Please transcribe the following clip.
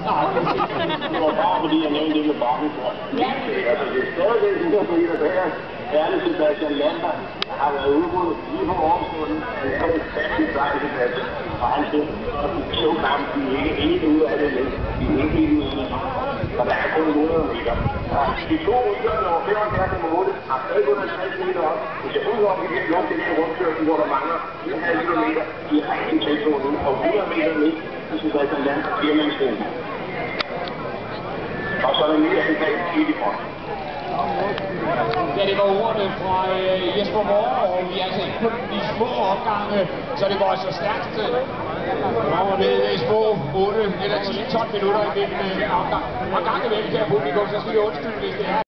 Det var bare fordi, jeg nævnte det med bakken før. Altså, det er stadigvæk de der biler der. Særligt Sebastian Lander har været udryddet lige på årsstunden. Det er en fastlig sejr, Sebastian. Og han siger, at de showkampen, de er ikke helt ude af det lidt. De er ikke helt ude af det. Og der er kun 100 meter. Og de to rytterne over 75,8 har stadig kun 50 meter op. Hvis jeg udover de her luft i den rundkørsel, hvor der mangler 1,5 kilometer, de har ingen tempo nu. Og 100 meter ned, det synes jeg, at Lander bliver man stående. Og så er der mere end dag helt i front. Ja, det var ordene fra Jesper Moore, og vi er altså ikke på de små opgange, så det går altså stærkt. Og det er små 8 eller 10-12 minutter i den opgang. Og gang imellem, kære publikum, så skal vi undskylde, hvis det er